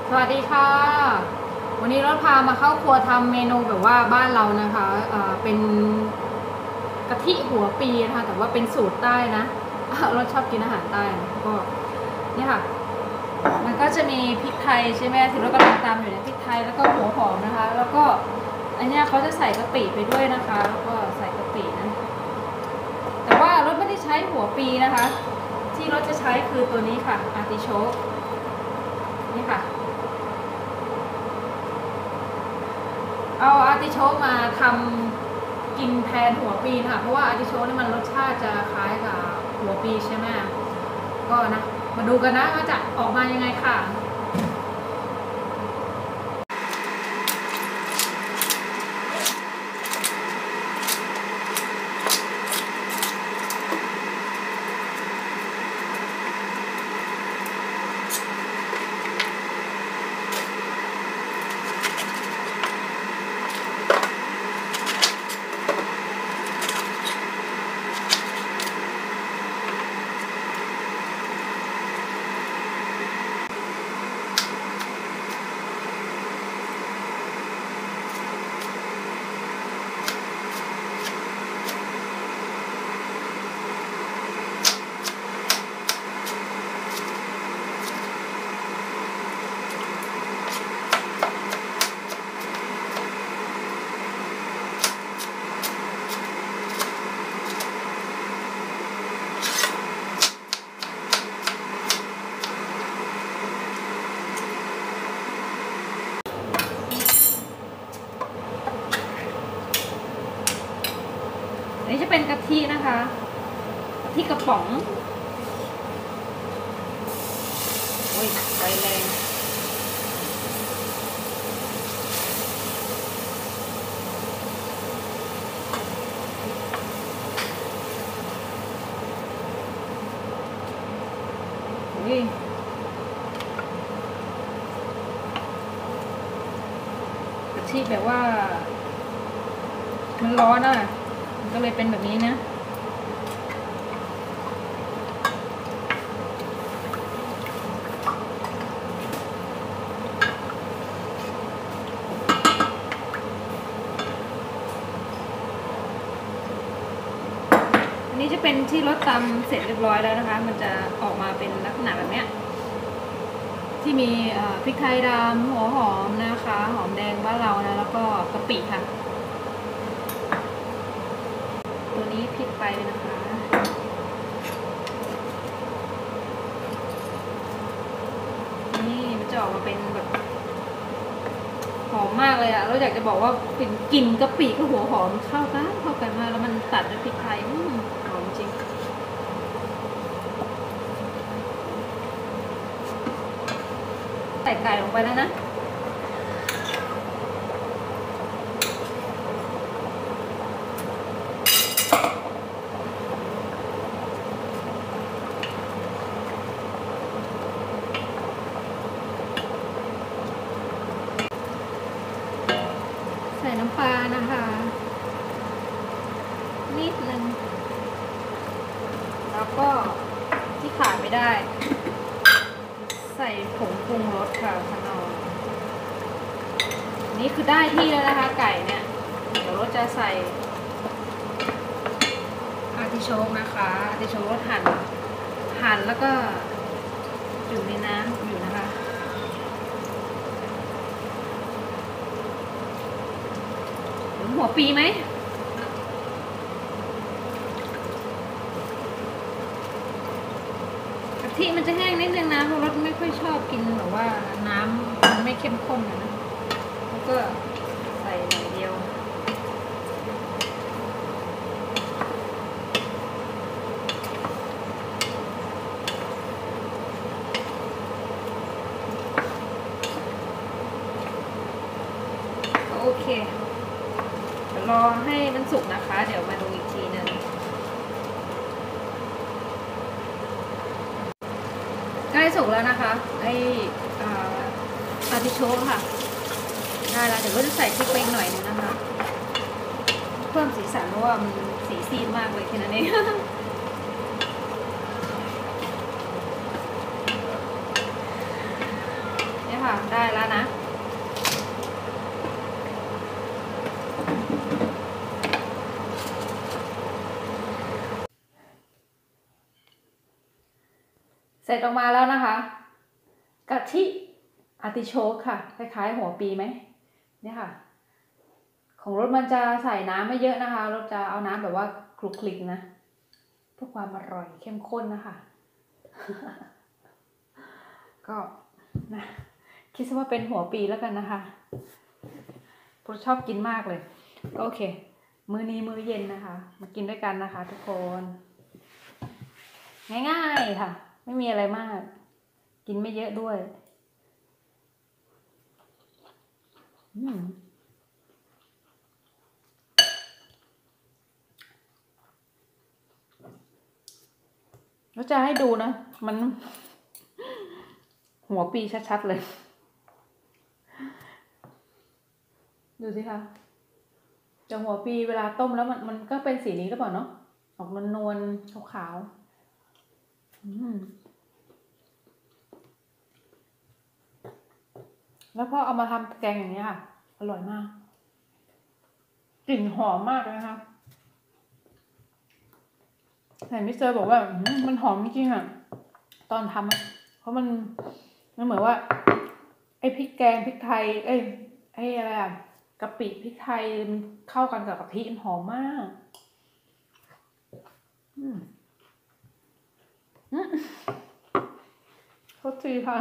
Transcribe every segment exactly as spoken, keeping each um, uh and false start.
สวัสดีค่ะวันนี้รถพามาเข้าครัวทำเมนูแบบว่าบ้านเรานะคะเอ่อเป็นกะทิหัวปีนะคะแต่ว่าเป็นสูตรใต้นะรถชอบกินอาหารใต้ก็นี่ค่ะมันก็จะมีพริกไทยใช่ไหมที่เรากำลังตำอยู่เนี่ยพริกไทยแล้วก็หัวหอมนะคะแล้วก็อันนี้เขาจะใส่กะปิไปด้วยนะคะแล้วก็ใส่กะปินะแต่ว่ารถไม่ได้ใช้หัวปีนะคะที่รถจะใช้คือตัวนี้ค่ะอาร์ติโชกนี่ค่ะเอาอาร์ติโชกมาทำกินแทนหัวปีค่ะเพราะว่าอาร์ติโชกนี่มันรสชาติจะคล้ายกับหัวปีใช่ไหมก็นะมาดูกันนะว่าจะออกมายังไงค่ะอันนี้จะเป็นกะทินะคะกะทิกระป๋องโอ้ยไฟแรงโอ้ยกะทิแบบว่ามันร้อนอ่ะก็เลยเป็นแบบนี้นะอันนี้จะเป็นที่รสตำเสร็จเรียบร้อยแล้วนะคะมันจะออกมาเป็นลักษณะแบบนี้ที่มีพริกไทยดำหัวหอมนะคะหอมแดงบ้านเรานะแล้วก็กะปิค่ะตัวนี้พริกไปเลยนะคะนี่มันจะออกมาเป็นแบบหอมมากเลยอะเราอยากจะบอกว่าเป็นกลิ่นกะปิกับหัวหอมเข้ากันเข้ากันมากแล้วมันตัดด้วยพริกไทยหอมจริงใส่ไก่ลงไปแล้วนะใส่น้ำปลานะคะนิดนึงแล้วก็ที่ขาดไม่ได้ใส่ผงปรุงรสค่ะขนมนี่คือได้ที่แล้วนะคะไก่เนี่ยเดี๋ยวรสจะใส่อาร์ติโชกนะคะอาร์ติโชกรสหั่นหั่นแล้วก็อยู่ในน้ำอยู่นะคะหัวปีไหมกะทิมันจะแห้งนิดนึงนะเพราะรสไม่ค่อยชอบกินแบบว่าน้ำมันไม่เข้มข้นนะแล้วก็ใส่หน่อยเดียวโอเครอให้มันสุกนะคะเดี๋ยวมาดูอีกทีนึงใกล้สุกแล้วนะคะไออาร์ติโชกค่ะได้แล้วเดี๋ยวก็จะใส่พริกไปอีกหน่อยนึงนะคะเพิ่มสีสันเพราะว่ามันสีซีดมากเลยแค่นั้นเองค่ะได้แล้วนะเสร็จออกมาแล้วนะคะกะทิอาร์ติโชกค่ะคล้ายๆหัวปีไหมเนี่ยค่ะของรสมันจะใส่น้ำไม่เยอะนะคะรสจะเอาน้ำแบบว่าคลุกคลิกนะเพื่อความอร่อยเข้มข้นนะคะก็นะคิดซะว่าเป็นหัวปีแล้วกันนะคะเพราะชอบกินมากเลยก็โอเคมื้อนี้มื้อเย็นนะคะมากินด้วยกันนะคะทุกคนง่ายๆค่ะไม่มีอะไรมากกินไม่เยอะด้วยอืมแล้วจะให้ดูนะมันหัวปีชัดๆเลยดูสิคะแต่หัวปีเวลาต้มแล้วมันมันก็เป็นสีนี้หรือเปล่าเนาะออกนวลๆขาวๆอืมแล้วพอเอามาทำแกงอย่างนี้ค่ะอร่อยมากกลิ่นหอมมากเลยนะคะแต่มิสเตอร์บอกว่ามันหอมจริงๆอ่ะตอนทำอ่ะเพราะมันมันเหมือนว่าไอ้พริกแกงพริกไทยเอ้ยไอ้อะไรอ่ะกะปิพริกไทยมันเข้ากันกับกะทิมันหอมมากอืมอืมโทษทีค่ะ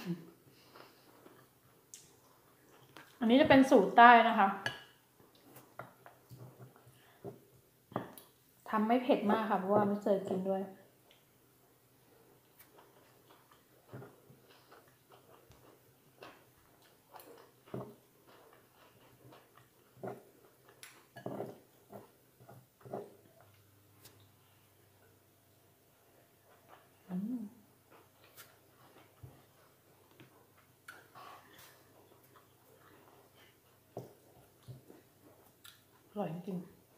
อันนี้จะเป็นสูตรใต้นะคะทำไม่เผ็ดมากค่ะเพราะว่าไม่เคยกินด้วยอร่อยจริง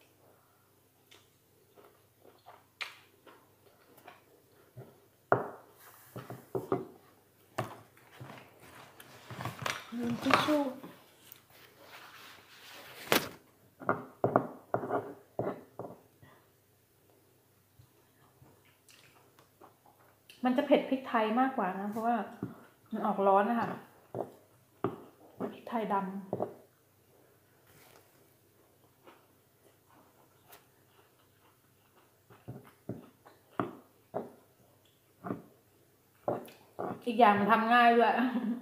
ลืมทิชชู่มันจะเผ็ดพริกไทยมากกว่านะเพราะว่ามันออกร้อนนะคะพริกไทยดำอีกอย่างมันทำง่ายด้วย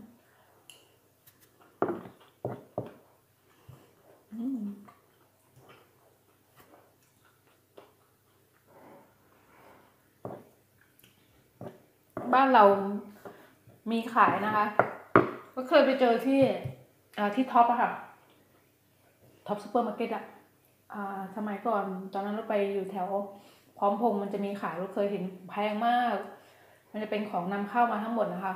บ้านเรามีขายนะคะก็เคยไปเจอที่ที่ท็อปอะค่ะท็อปซูเปอร์มาร์เก็ตอะสมัยก่อนตอนนั้นเราไปอยู่แถวพร้อมพงษ์มันจะมีขายเราเคยเห็นแพงมากมันจะเป็นของนำเข้ามาทั้งหมดนะคะ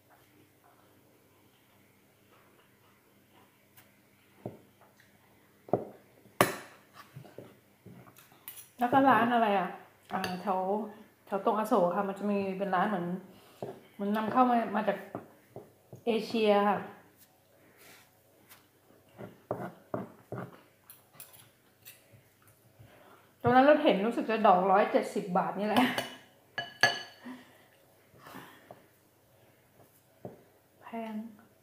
แล้วก็ร้านอะไรอ่ะแถวแถวตรงอโศกค่ะมันจะมีเป็นร้านเหมือนมันนำเข้ามามาจากเอเชียค่ะตรงนั้นเราเห็นรู้สึกจะดอกร้อยเจ็ดสิบบาทนี่แหละแพง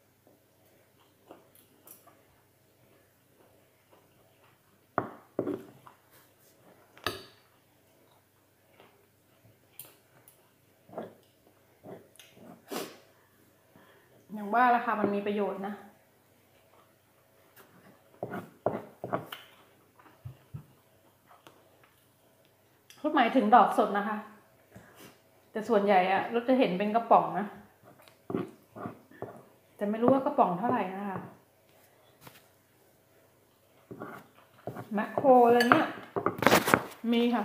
อย่างว่าราคามันมีประโยชน์นะรถหมายถึงดอกสดนะคะแต่ส่วนใหญ่อะรถจะเห็นเป็นกระป๋องนะแต่ไม่รู้ว่ากระป๋องเท่าไหร่นะคะแมคโครอะไรเนี้ยมีค่ะ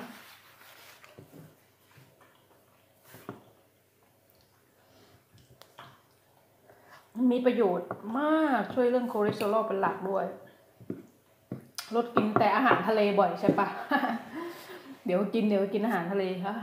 มีประโยชน์มากช่วยเรื่องคอเลสเตอรอลเป็นหลักด้วยลดกินแต่อาหารทะเลบ่อยใช่ปะ เดี๋ยวกินเดี๋ยวกินอาหารทะเลค่ะ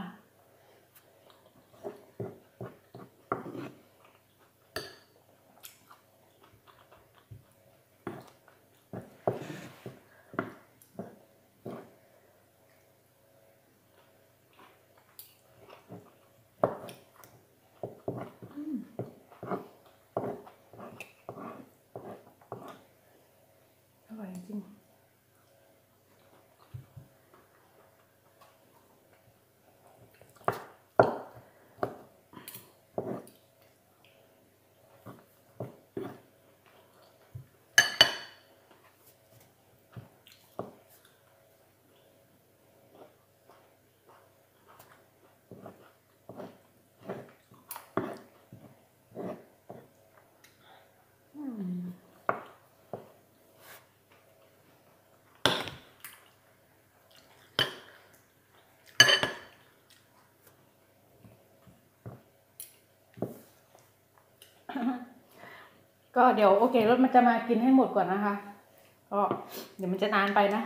ก็เดี๋ยวโอเครถมันจะมากินให้หมดก่อนนะคะก็เดี๋ยวมันจะนานไปนะ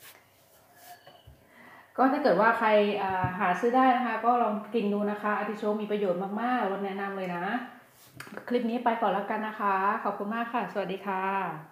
ก็ถ้าเกิดว่าใครหาซื้อได้นะคะก็ลองกินดูนะคะอาร์ติโชกมีประโยชน์มากๆรถแนะนำเลยนะคลิปนี้ไปก่อนแล้วกันนะคะขอบคุณมากค่ะสวัสดีค่ะ